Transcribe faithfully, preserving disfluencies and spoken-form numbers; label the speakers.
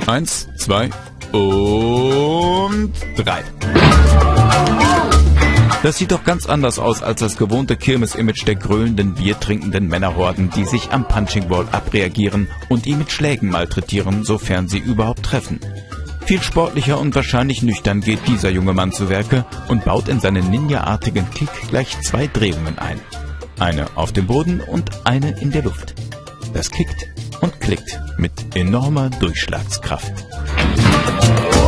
Speaker 1: Eins, zwei und drei. Das sieht doch ganz anders aus als das gewohnte Kirmes-Image der grölenden, biertrinkenden Männerhorden, die sich am Punching Ball abreagieren und ihn mit Schlägen malträtieren, sofern sie überhaupt treffen. Viel sportlicher und wahrscheinlich nüchtern geht dieser junge Mann zu Werke und baut in seinen ninja-artigen Kick gleich zwei Drehungen ein. Eine auf dem Boden und eine in der Luft. Das kickt und klickt mit enormer Durchschlagskraft.